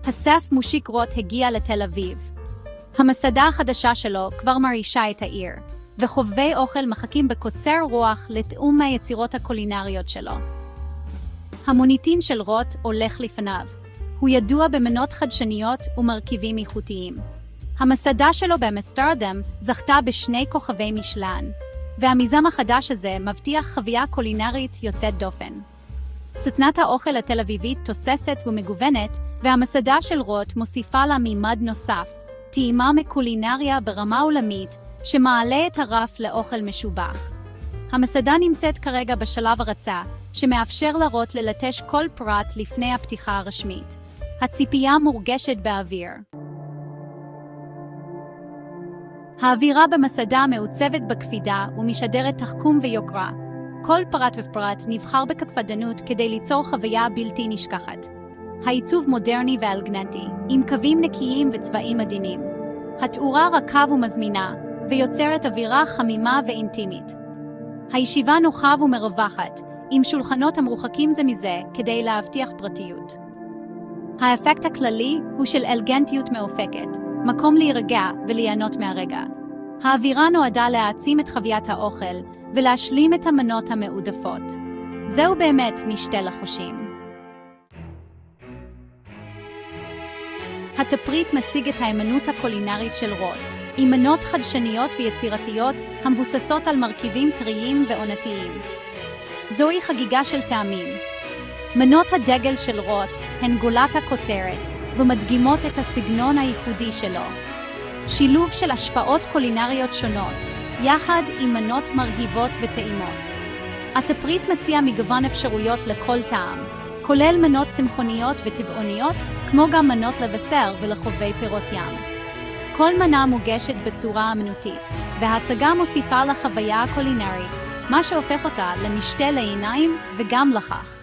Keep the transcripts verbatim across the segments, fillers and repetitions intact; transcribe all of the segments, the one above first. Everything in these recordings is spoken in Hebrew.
הסף מושיק רוט הגיע לתל אביב. המסעדה החדשה שלו כבר מרעישה את העיר, וחובבי אוכל מחכים בקוצר רוח לתאום מהיצירות הקולינריות שלו. המוניטין של רוט הולך לפניו. הוא ידוע במנות חדשניות ומרכיבים איכותיים. המסעדה שלו באמסטרדם זכתה בשני כוכבי משלן, והמיזם החדש הזה מבטיח חוויה קולינרית יוצאת דופן. סצנת האוכל התל אביבית תוססת ומגוונת, והמסעדה של רוט מוסיפה לה מימד נוסף, טעימה מקולינריה ברמה עולמית שמעלה את הרף לאוכל משובח. המסעדה נמצאת כרגע בשלב הרצה, שמאפשר לרוט ללטש כל פרט לפני הפתיחה הרשמית. הציפייה מורגשת באוויר. האווירה במסעדה מעוצבת בקפידה ומשדרת תחכום ויוקרה. כל פרט ופרט נבחר בקפדנות כדי ליצור חוויה בלתי נשכחת. העיצוב מודרני ואלגנטי, עם קווים נקיים וצבעים עדינים. התאורה רכה ומזמינה, ויוצרת אווירה חמימה ואינטימית. הישיבה נוחה ומרווחת, עם שולחנות המרוחקים זה מזה כדי להבטיח פרטיות. האפקט הכללי הוא של אלגנטיות מאופקת, מקום להירגע וליהנות מהרגע. האווירה נועדה להעצים את חוויית האוכל ולהשלים את המנות המעודפות. זהו באמת משתה לחושים. התפריט מציג את האמנות הקולינרית של רוט, עם מנות חדשניות ויצירתיות המבוססות על מרכיבים טריים ועונתיים. זוהי חגיגה של טעמים. מנות הדגל של רוט הן גולת הכותרת ומדגימות את הסגנון הייחודי שלו. שילוב של השפעות קולינריות שונות, יחד עם מנות מרהיבות וטעימות. התפריט מציע מגוון אפשרויות לכל טעם, כולל מנות צמחוניות וטבעוניות, כמו גם מנות לבשר ולחובבי פירות ים. כל מנה מוגשת בצורה אמנותית, וההצגה מוסיפה לחוויה הקולינרית, מה שהופך אותה למשתה לעיניים וגם לכך.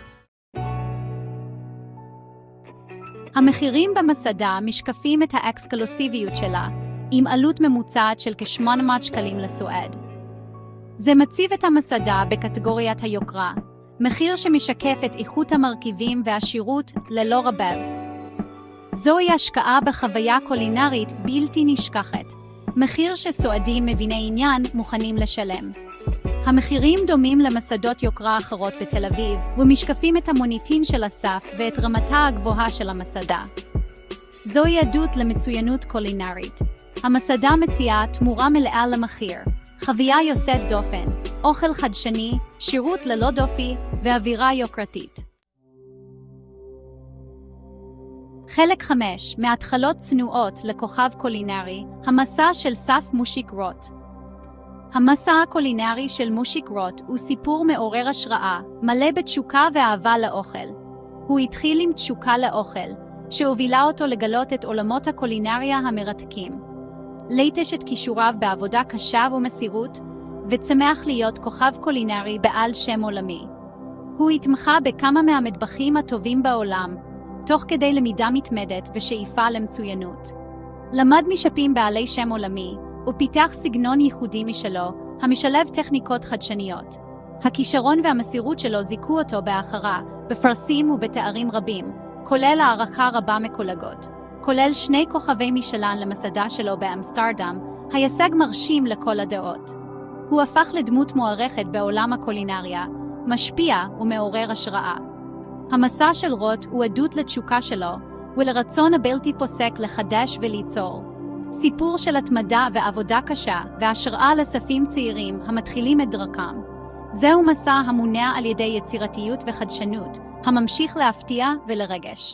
המחירים במסעדה משקפים את האקסקלוסיביות שלה, עם עלות ממוצעת של כ-שמונה מאות שקלים לסועד. זה מציב את המסעדה בקטגוריית היוקרה, מחיר שמשקף את איכות המרכיבים והשירות ללא רבב. זוהי השקעה בחוויה קולינרית בלתי נשכחת, מחיר שסועדים מביני עניין מוכנים לשלם. המחירים דומים למסעדות יוקרה אחרות בתל אביב, ומשקפים את המוניטין של הסף ואת רמתה הגבוהה של המסעדה. זוהי עדות למצוינות קולינרית. המסעדה מציעה תמורה מלאה למחיר, חוויה יוצאת דופן, אוכל חדשני, שירות ללא דופי ואווירה יוקרתית. חלק חמש, מהתחלות צנועות לכוכב קולינרי, המסע של סף מושיק רוט. המסע הקולינרי של מושיק רוט הוא סיפור מעורר השראה, מלא בתשוקה ואהבה לאוכל. הוא התחיל עם תשוקה לאוכל, שהובילה אותו לגלות את עולמות הקולינריה המרתקים. ליטש את כישוריו בעבודה קשה ומסירות, וצמח להיות כוכב קולינרי בעל שם עולמי. הוא התמחה בכמה מהמטבחים הטובים בעולם, תוך כדי למידה מתמדת ושאיפה למצוינות. למד משפים בעלי שם עולמי, ופיתח סגנון ייחודי משלו, המשלב טכניקות חדשניות. הכישרון והמסירות שלו זיכו אותו בהכרה, בפרסים ובתארים רבים, כולל הערכה רבה מקולגות. כולל שני כוכבי משלן למסעדה שלו באמסטרדם, הישג מרשים לכל הדעות. הוא הפך לדמות מוערכת בעולם הקולינריה, משפיע ומעורר השראה. המסע של רוט הוא עדות לתשוקה שלו, ולרצון הבלתי פוסק לחדש וליצור. סיפור של התמדה ועבודה קשה, והשראה לספים צעירים המתחילים את דרכם. זהו מסע המונע על ידי יצירתיות וחדשנות, הממשיך להפתיע ולרגש.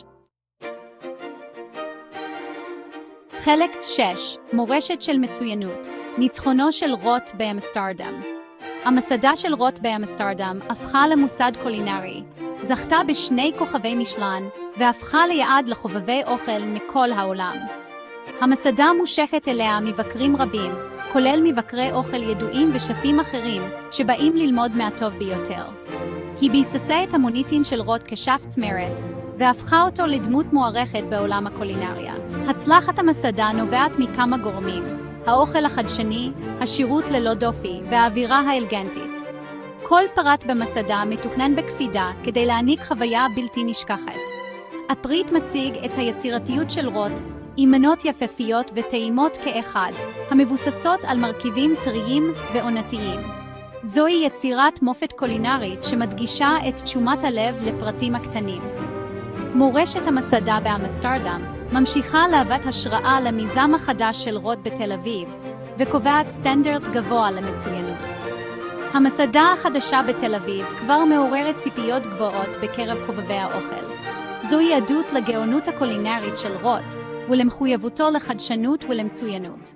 חלק שש, מורשת של מצוינות, ניצחונו של רוט באמסטרדם. המסעדה של רוט באמסטרדם הפכה למוסד קולינרי, זכתה בשני כוכבי משלן, והפכה ליעד לחובבי אוכל מכל העולם. המסעדה מושכת אליה מבקרים רבים, כולל מבקרי אוכל ידועים ושפים אחרים, שבאים ללמוד מהטוב ביותר. היא ביססה את המוניטין של רוט כשף צמרת, והפכה אותו לדמות מוערכת בעולם הקולינריה. הצלחת המסעדה נובעת מכמה גורמים, האוכל החדשני, השירות ללא דופי והאווירה האלגנטית. כל פרט במסעדה מתוכנן בקפידה כדי להעניק חוויה בלתי נשכחת. הפריט מציג את היצירתיות של רוט, עם מנות יפהפיות וטעימות כאחד, המבוססות על מרכיבים טריים ועונתיים. זוהי יצירת מופת קולינרית שמדגישה את תשומת הלב לפרטים הקטנים. מורשת המסעדה באמסטרדם ממשיכה להוות השראה למיזם החדש של רוט בתל אביב, וקובעת סטנדרט גבוה למצוינות. המסעדה החדשה בתל אביב כבר מעוררת ציפיות גבוהות בקרב חובבי האוכל. זוהי עדות לגאונות הקולינרית של רוט, ולמחויבותו לחדשנות ולמצוינות.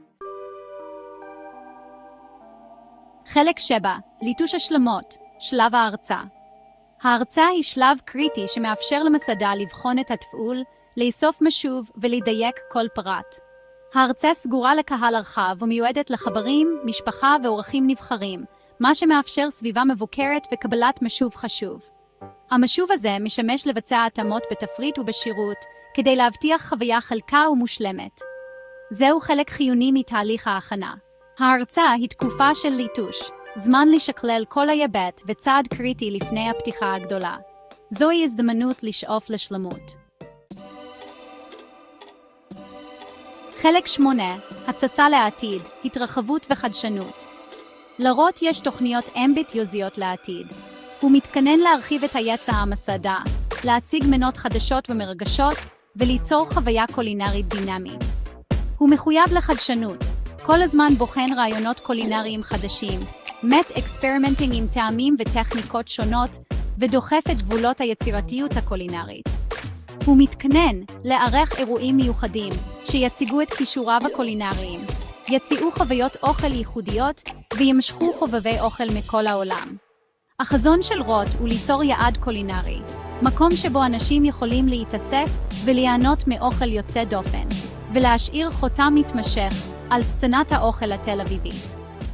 חלק שבע, ליטוש השלמות, שלב ההרצאה. ההרצאה היא שלב קריטי שמאפשר למסעדה לבחון את התפעול, לאסוף משוב ולדייק כל פרט. ההרצאה סגורה לקהל הרחב ומיועדת לחברים, משפחה ואורחים נבחרים, מה שמאפשר סביבה מבוקרת וקבלת משוב חשוב. המשוב הזה משמש לבצע התאמות בתפריט ובשירות, כדי להבטיח חוויה חלקה ומושלמת. זהו חלק חיוני מתהליך ההכנה. ההרצאה היא תקופה של ליטוש, זמן לשקלל כל היבט וצעד קריטי לפני הפתיחה הגדולה. זוהי הזדמנות לשאוף לשלמות. חלק שמונה, הצצה לעתיד, התרחבות וחדשנות. לרוט יש תוכניות אמביציוזיות לעתיד. הוא מתכנן להרחיב את היצע המסעדה, להציג מנות חדשות ומרגשות, וליצור חוויה קולינרית דינמית. הוא מחויב לחדשנות, כל הזמן בוחן רעיונות קולינריים חדשים, מת אקספרימנטינג עם טעמים וטכניקות שונות, ודוחף את גבולות היצירתיות הקולינרית. הוא מתכנן לארח אירועים מיוחדים, שיציגו את כישוריו הקולינריים, יציעו חוויות אוכל ייחודיות, וימשכו חובבי אוכל מכל העולם. החזון של רוט הוא ליצור יעד קולינרי, מקום שבו אנשים יכולים להתאסף וליהנות מאוכל יוצא דופן, ולהשאיר חותם מתמשך על סצנת האוכל התל אביבית.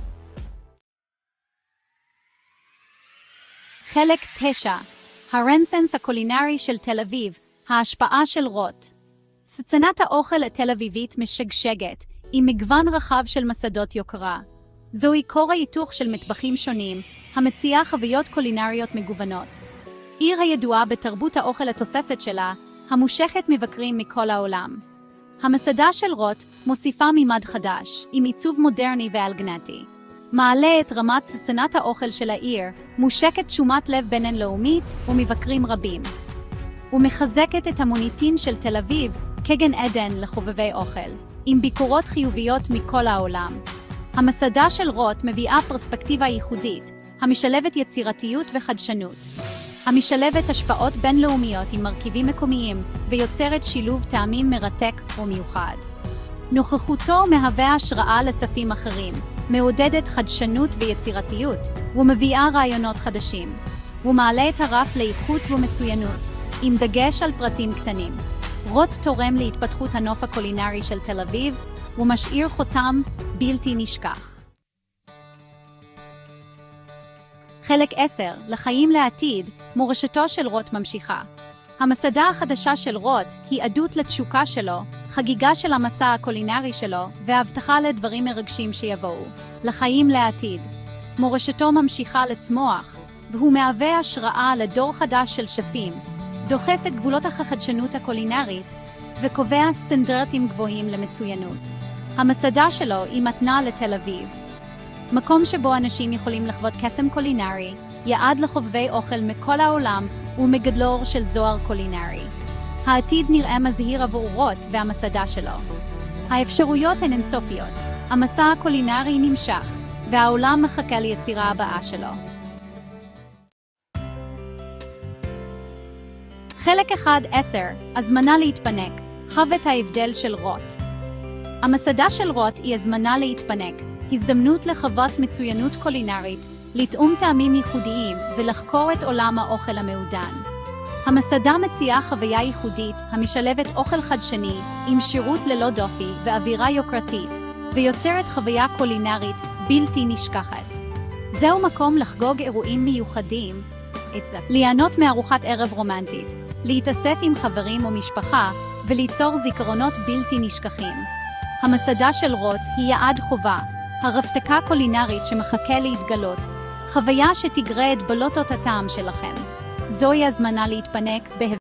חלק תשע, הרנסנס הקולינרי של תל אביב, ההשפעה של רוט. סצנת האוכל התל אביבית משגשגת, עם מגוון רחב של מסעדות יוקרה. זוהי כור ההיתוך של מטבחים שונים, המציעה חוויות קולינריות מגוונות. עיר הידועה בתרבות האוכל התוססת שלה, המושכת מבקרים מכל העולם. המסעדה של רוט מוסיפה מימד חדש, עם עיצוב מודרני ואלגנטי. מעלה את רמת סצנת האוכל של העיר, מושקת תשומת לב בינלאומית ומבקרים רבים. ומחזקת את המוניטין של תל אביב כגן עדן לחובבי אוכל, עם ביקורות חיוביות מכל העולם. המסעדה של רוט מביאה פרספקטיבה ייחודית, המשלבת יצירתיות וחדשנות. המשלבת השפעות בינלאומיות עם מרכיבים מקומיים, ויוצרת שילוב טעמים מרתק ומיוחד. נוכחותו מהווה השראה לספים אחרים, מעודדת חדשנות ויצירתיות, ומביאה רעיונות חדשים. הוא מעלה את הרף לאיכות ומצוינות, עם דגש על פרטים קטנים. רוט תורם להתפתחות הנוף הקולינרי של תל אביב, ומשאיר חותם בלתי נשכח. חלק עשר, לחיים לעתיד, מורשתו של רוט ממשיכה. המסעדה החדשה של רוט היא עדות לתשוקה שלו, חגיגה של המסע הקולינרי שלו, והבטחה לדברים מרגשים שיבואו. לחיים לעתיד. מורשתו ממשיכה לצמוח, והוא מהווה השראה לדור חדש של שפים, דוחף את גבולות החדשנות הקולינרית, וקובע סטנדרטים גבוהים למצוינות. המסעדה שלו היא מתנה לתל אביב. מקום שבו אנשים יכולים לחוות קסם קולינרי, יעד לחובבי אוכל מכל העולם ומגדלור של זוהר קולינרי. העתיד נראה מזהיר עבור רוט והמסעדה שלו. האפשרויות הן אינסופיות, המסע הקולינרי נמשך, והעולם מחכה ליצירה הבאה שלו. חלק אחד עשר, הזמנה להתפנק, חו את ההבדל של רוט. המסעדה של רוט היא הזמנה להתפנק, הזדמנות לחוות מצוינות קולינרית, לטעום טעמים ייחודיים ולחקור את עולם האוכל המעודן. המסעדה מציעה חוויה ייחודית המשלבת אוכל חדשני עם שירות ללא דופי ואווירה יוקרתית, ויוצרת חוויה קולינרית בלתי נשכחת. זהו מקום לחגוג אירועים מיוחדים, ליהנות מארוחת ערב רומנטית, להתאסף עם חברים ומשפחה וליצור זיכרונות בלתי נשכחים. המסעדה של רוט היא יעד חובה, הרפתקה קולינרית שמחכה להתגלות, חוויה שתגרה את בלוטות הטעם שלכם. זוהי הזמנה להתפנק בהבדל.